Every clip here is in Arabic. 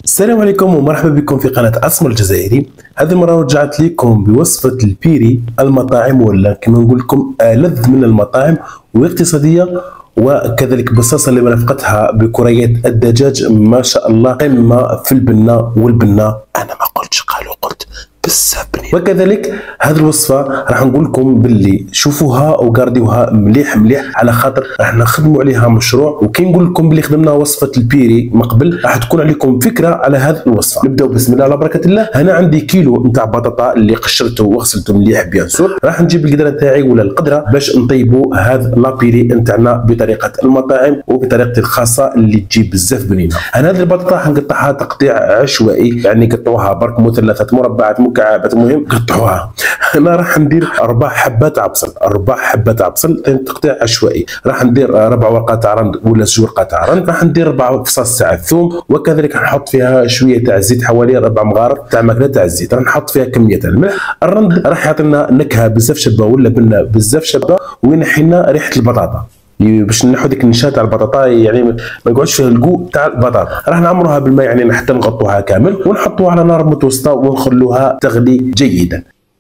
السلام عليكم ومرحبا بكم في قناة أسمر الجزائري. هذه المرة رجعت لكم بوصفة البيري المطاعم، ولا كما نقول لكم ألذ من المطاعم واقتصادية، وكذلك بصلصة اللي مرافقتها بكريات الدجاج. ما شاء الله قمة في البنة، والبنة أنا ما قلتش قالوا، قلت بزاف بنين. وكذلك هذه الوصفة راح نقول لكم باللي شوفوها وقارديوها مليح مليح، على خاطر راح نخدموا عليها مشروع. وكي نقول لكم باللي خدمنا وصفة البيري من قبل، راح تكون عليكم فكرة على هذه الوصفة. نبداو بسم الله على بركة الله. هنا عندي كيلو نتاع بطاطا اللي قشرته وغسلته مليح بيان سور. راح نجيب القدرة تاعي ولا القدرة باش نطيبوا هذا لابيري نتاعنا بطريقة المطاعم وبطريقتي الخاصة اللي تجيب بزاف بنينة. انا هذه البطاطا حنقطعها تقطيع عشوائي، يعني قطعوها برك مثلثات مربعات مكعبات، المهم قطعوها. انا راح ندير 4 حبات عبصل، 4 حبات عبصل تقطيع عشوائي. راح ندير 4 ورقات تاع رند ولا 2 ورقات تاع رند. راح ندير 4 فصاص تاع الثوم، وكذلك نحط فيها شويه تاع الزيت، حوالي 4 مغارف تاع ماكله تاع الزيت. راح نحط فيها كميه تاع الملح. الرند راح يعطينا نكهه بزاف شابه، ولا بنه بزاف شابه، وينحي لنا ريحه البطاطا باش نحو ديك النشا تاع البطاطا، يعني ما يقعدش فيها الكو تاع البطاطا. راح نعمروها بالماء يعني حتى نغطوها كامل، ونحطوها على نار متوسطه ونخلوها تغلي جيدا.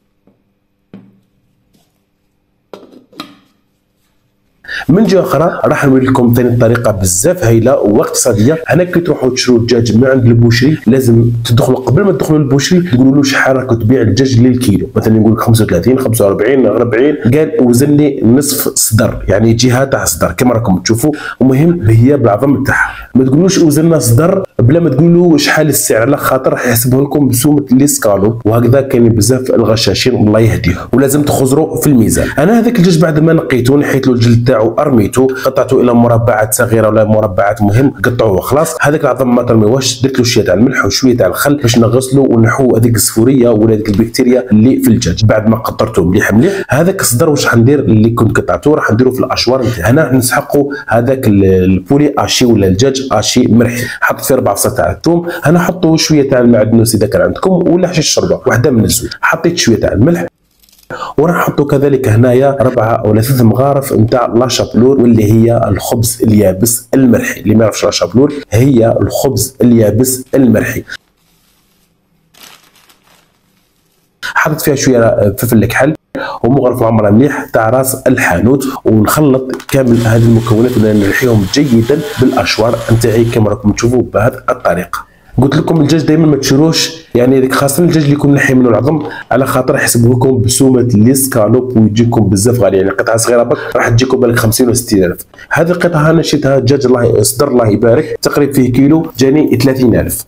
من جهه اخرى راح نوري لكم ثاني طريقه بزاف هايله واقتصاديه. هنا كي تروحوا تشروا الدجاج من عند البوشري، لازم تدخلوا قبل ما تدخلوا للبوشري تقولوا له شحال راك تبيع الدجاج للكيلو. مثلا يقول لك 35 45 40، قال وزن لي نصف صدر، يعني جهه تاع صدر كما راكم تشوفوا. المهم هي بالعظم تاعها، ما تقولوش وزننا صدر بلا ما تقولوا شحال السعر، على خاطر راح يحسبه لكم بسومه ليسكالو، وهكذا كاين بزاف الغشاشين الله يهديهم، ولازم تخزروا في الميزان. انا هذاك الدجاج بعد ما نقيته نحيت له الجلد تاعو، ارميته قطعته الى مربعات صغيره ولا مربعات، مهم قطعوه خلاص. هذاك العظم ما ترميوهش، درت له شويه تاع الملح وشويه تاع الخل باش نغسلوا ونحو هذيك الصفوريه ولا هذيك البكتيريا اللي في الدجاج. بعد ما قطرته مليح مليح، هذاك الصدر واش حندير اللي كنت قطعته راح نديرو في الاشوار نتاعي. هنا نسحقوا هذاك البولي اشي ولا الدجاج اشي مرحي. حطيت فيه 4 فصات تاع الثوم. هنا حطوا شويه تاع المعدنوس اذا كان عندكم، ولا حشيش الشوربه وحده من الزوج. حطيت شويه تاع الملح، وراح نحطوا كذلك هنايا 4 أو 3 مغارف نتاع لا شابلور، واللي هي الخبز اليابس المرحي. اللي ما يعرفش لا شابلور هي الخبز اليابس المرحي. حطيت فيها شويه فلفل الكحل ومغرف معمره مليح تاع راس الحانوت، ونخلط كامل هذه المكونات ونرحيهم جيدا بالاشوار نتاعي كما راكم تشوفوا بهذه الطريقه. قلت لكم الدجاج دائما ما تشروش، يعني خاصه الدجاج اللي يكون نحي منه العظم، على خاطر يحسبوا لكم بسومه ليسكالوب ويجيكم بزاف غالي. يعني قطعه صغيره برك راح تجيكم بالك 50 و 60 الف. هذه القطعه انا شريتها دجاج الله صدر الله يبارك، تقريبا فيه كيلو جاني 30 الف.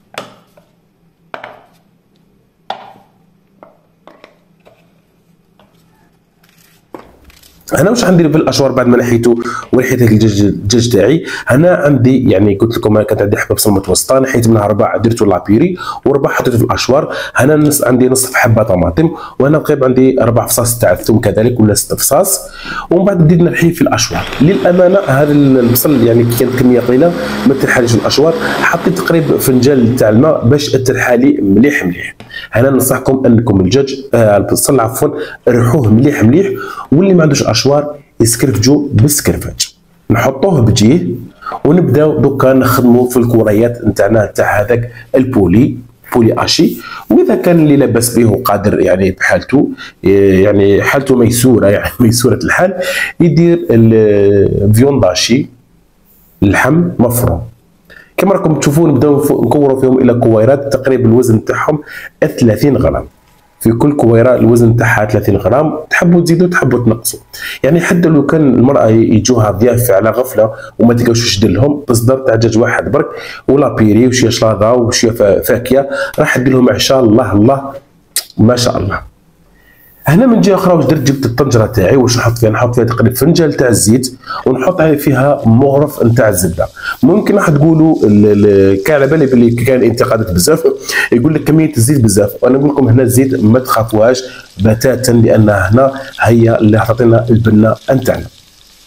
انا واش غندير في الاشوار بعد ما نحيته ورحيت الدجاج تاعي؟ هنا عندي يعني قلت لكم كانت عندي حبه بصل متوسطه، نحيت منها 4 درتو لابيري، و4 حطيته في الاشوار. هنا عندي نصف حبه طماطم، وهنا تقريبا عندي 4 فصاص تاع الثوم كذلك ولا 6 فصاص. ومن بعد بديت نحيه في الاشوار. للامانه هذا البصل يعني كانت كميه قليله ما ترحاليش في الاشوار. حطيت تقريبا فنجان تاع الماء باش ترحالي مليح مليح. هنا ننصحكم انكم الدجاج البصل عفوا ريحوه مليح مليح، واللي ما عندوش اشوار يسكرفجوا بالسكرفاج. نحطوه بجيه ونبداو دوكا نخدموا في الكوريات نتاعنا تاع هذاك البولي اشي. واذا كان اللي لاباس به وقادر يعني بحالته، يعني حالته ميسوره، يعني ميسوره الحال، يدير الفيونداشي اللحم مفروم. كما راكم تشوفون نبداو نكوروا فيهم الى كويرات، تقريبا الوزن تاعهم 30 غرام. في كل كويره الوزن تاعها 30 غرام، تحبوا تزيدوا تحبوا تنقصوا. يعني حتى لو كان المراه يجوها ضياف على غفله وما تلقاوش واش دير لهم، بصدر تاع دجاج واحد برك ولا بيري وشويه شلاضه وشويه فاكهه راح دير لهم عشاء الله الله ما شاء الله. هنا من جهه اخرى واش درت؟ جبت الطنجره تاعي، واش نحط فيها؟ نحط فيها تقريبا فنجان تاع الزيت، ونحط فيها مغرف نتاع الزبده. ممكن راح تقولوا كان على بالي باللي كان انتقادات بزاف، يقول لك كميه الزيت بزاف، وانا نقول لكم هنا الزيت ما تخافوهاش بتاتا، لان هنا هي اللي تعطينا البنه نتاعنا.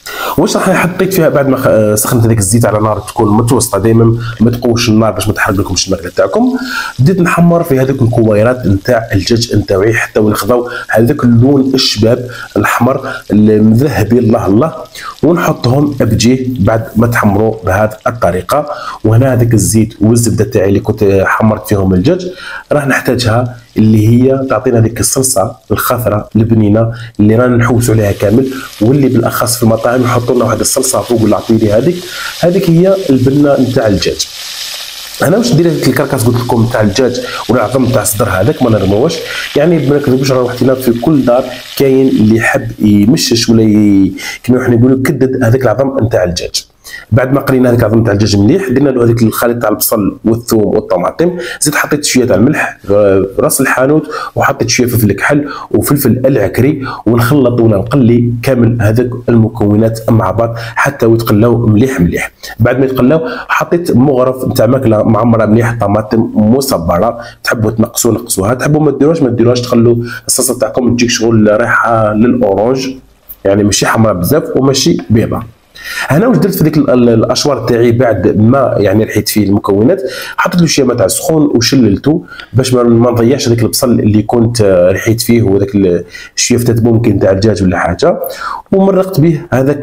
واش راح حطيت فيها بعد ما سخنت هذاك الزيت على نار تكون متوسطه، دائما ما تقوش النار باش ما تحرق لكمش الماكله تاعكم. بديت نحمر في هذوك الكويرات نتاع الدجاج نتاعي حتى ونخذوا هذاك اللون الشباب الاحمر المذهبي الله، ونحطهم بجيه بعد ما تحمروا بهذه الطريقه. وهنا هذاك الزيت والزبده تاعي اللي كنت حمرت فيهم الدجاج راح نحتاجها، اللي هي تعطينا هذيك الصلصه الخضراء البنينه اللي رانا نحوسوا عليها كامل، واللي بالاخص في المطاعم يحطوا لنا واحد الصلصه فوق العطيري. هذيك هي البنه نتاع الدجاج. انا واش ندير هذيك الكركاس قلت لكم نتاع الدجاج ولا العظم نتاع الصدر هذاك ما نرموش، يعني ما نكذبوش راه وحدنا في كل دار كاين اللي يحب يمشش ولا كما احنا نقولوا كدد هذاك العظم نتاع الدجاج. بعد ما قلينا هذاك العظم تاع الدجاج مليح درنا له هذيك الخليط تاع البصل والثوم والطماطم، زيد حطيت شويه تاع الملح راس الحانوت، وحطيت شويه فلفل كحل وفلفل العكري، ونخلط ولا نقلي كامل هذوك المكونات مع بعض حتى يتقلاو مليح. بعد ما يتقلاو حطيت مغرف نتاع ماكله معمره مليح، طماطم مصبره، تحبوا نقصوها، تحبوا ما ديروهاش تخلوا الصلصه تاعكم تجيك شغل ريحه للاورانج، يعني ماشي حمراء بزاف وماشي بيضاء. هنا واش درت في ديك الاشوار تاعي بعد ما يعني رحيت فيه المكونات، حطيت له شويه ماء تاع سخون وشللته باش ما نضيعش هذاك البصل اللي كنت رحيت فيه وذاك شويه فتات ممكن تاع الدجاج ولا حاجه، ومرقت به هذاك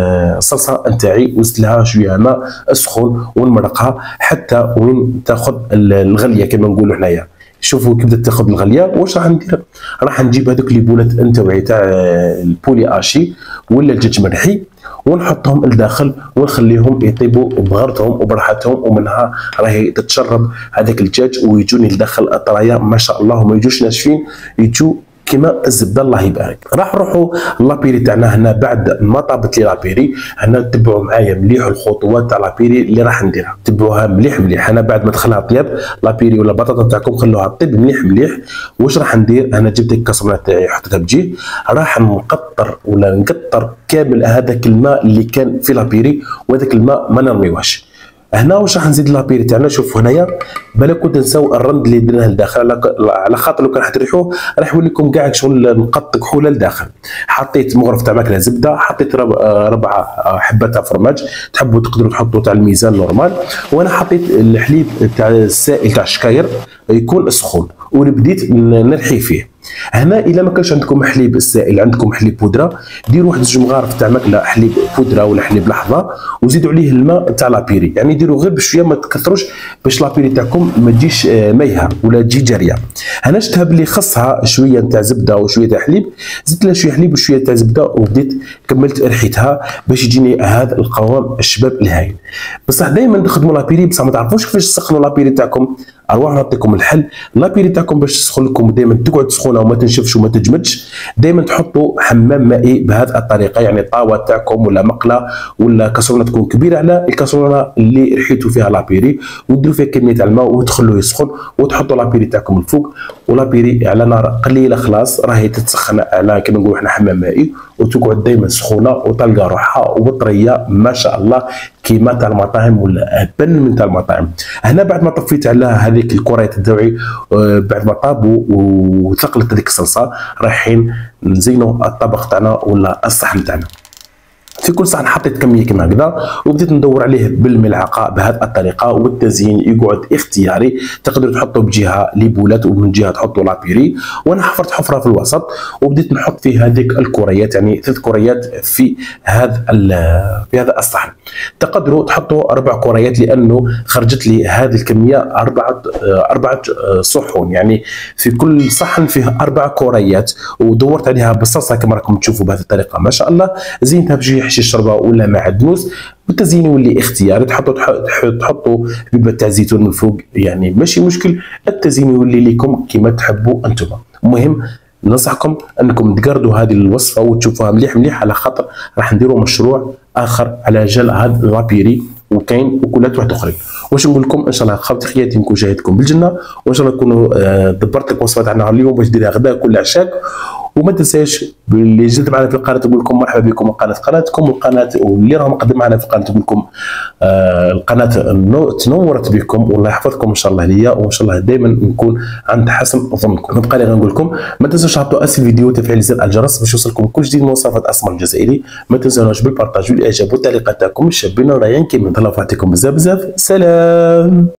الصلصه نتاعي وزدت لها شويه ماء سخون ونمرقها حتى وين تاخذ الغليه كما نقولوا حنايا. شوفوا كي بدات تاخذ الغليه واش راح ندير، راح نجيب هذوك لي بولات نتاوعي تاع البولي اشي ولا الدجاج مرحي ونحطهم لداخل ونخليهم يطيبوا بغرتهم وبراحتهم، ومنها راهي تتشرب هذاك الدجاج ويجوني لداخل الطرايا ما شاء الله، وما يجوش ناشفين، يجوا كما الزبده الله يبارك. راح نروحوا لابيري تاعنا هنا بعد ما طابت لي لابيري. هنا تبعوا معايا مليح الخطوات تاع لابيري اللي راح نديرها، تبعوها مليح. انا بعد ما تخليها طياب لابيري ولا البطاطا تاعكم خلوها طيب مليح. واش راح ندير، انا جبت الكاسرونه تاعي حطيتها بجيه، راح نقطر كامل هذاك الماء اللي كان في لابيري، وهذاك الماء ما نرميوهش. هنا واش راح نزيد لابيري تاعنا، شوفوا هنايا بالك كنت نساو الرند اللي درناه لداخل، على خاطر لو كان حتريحوه راح يولي لكم كاع شغل نقط كحوله لداخل. حطيت مغرف تاع ماكله زبده، حطيت 4 حبات تاع فرماج، تحبوا تقدروا تحطوا تاع الميزان نورمال، وانا حطيت الحليب تاع السائل تاع الشكاير يكون سخون وبديت نرحي فيه. هنا الا ما كانش عندكم حليب السائل عندكم حليب بودره، ديروا واحد 2 مغارف تاع ماكله حليب بودره ولا حليب لحظه وزيدوا عليه الماء تاع لابيري، يعني ديروا غير بشويه ما تكثروش باش لابيري تاعكم ما تجيش مايهه ولا تجي جاريه. هنا شفتها بلي خصها شويه تاع زبده وشويه تاع حليب، زدت لها شويه حليب وشويه تاع زبده وبديت كملت رحيتها باش يجيني هذا القوام الشباب الهايل. بصح دائما نخدموا لابيري بصح ما تعرفوش كيفاش تسخنوا لابيري تاعكم. اروح نعطيكم الحل. لابيري تاعكم باش تسخن لكم دائما تقعد سخونه وما تنشفش وما تجمدش، دائما تحطوا حمام مائي بهذه الطريقه، يعني طاوه تاعكم ولا مقله ولا كاسرونه تكون كبيره على الكاسرونه اللي رحيتوا فيها لابيري، وديروا فيها كميه تاع الماء وتخلوه يسخن وتحطوا لابيري تاعكم الفوق، ولابيري على نار قليله خلاص راهي تتسخن على كما نقولوا احنا حمام مائي، وتقعد دائما سخونه وتلقى روحها وطريه ما شاء الله كيما تاع المطاعم ولا ابن من تاع المطاعم. هنا بعد ما طفيت على هذيك الكريات تاعي بعد ما طابوا وثقلت هذيك الصلصه، رايحين نزينوا الطبق تاعنا ولا الصحن تاعنا. في كل صحن حطيت كميه كما هكذا وبديت ندور عليه بالملعقه بهذه الطريقه، والتزيين يقعد اختياري، تقدروا تحطوا بجهه ليبولات ومن جهه تحطوا لابيري، وانا حفرت حفره في الوسط وبديت نحط فيه هذيك الكريات، يعني 3 كريات في هذا الصحن. تقدروا تحطوا 4 كريات لانه خرجت لي هذه الكميه 4 صحون، يعني في كل صحن فيه 4 كريات، ودورت عليها بالصلصه كما راكم تشوفوا بهذه الطريقه ما شاء الله. زينتها بشي حشيش شربه ولا معدنوس، والتزيين يولي اختياري، تحطوا حبيبه تاع زيتون من فوق، يعني ماشي مشكل، التزيين يولي لكم كما تحبوا انتم. المهم ننصحكم انكم تقردوا هذه الوصفه وتشوفوها مليح على خاطر راح نديروا مشروع اخر على جال هذا لابيري، وكاين اكلات واحد اخرين. واش نقول لكم ان شاء الله خاوتي خياتي نكون جاهدكم بالجنه، وان شاء الله نكونوا دبرت لك وصفات على نهار اليوم باش ديرها غدا كل عشاك. وما تنساش اللي جد معنا في القناه تقول لكم مرحبا بكم قناتكم والقناه واللي راهم مقدم معنا في القناه تقول لكم القناه تنورت بكم، والله يحفظكم ان شاء الله ليا، وان شاء الله دائما نكون عند حسن ظنكم. نبقى لي غنقول لكم ما تنسوش تحطوا اسفل الفيديو وتفعيل زر الجرس باش يوصلكم كل جديد من وصفات اسمر الجزائري. ما تنسوناش بالبارطاج والاعجاب والتعليقات تاعكم الشابين الرايعين كيما نتهلاو في بزاف بزاف. سلام.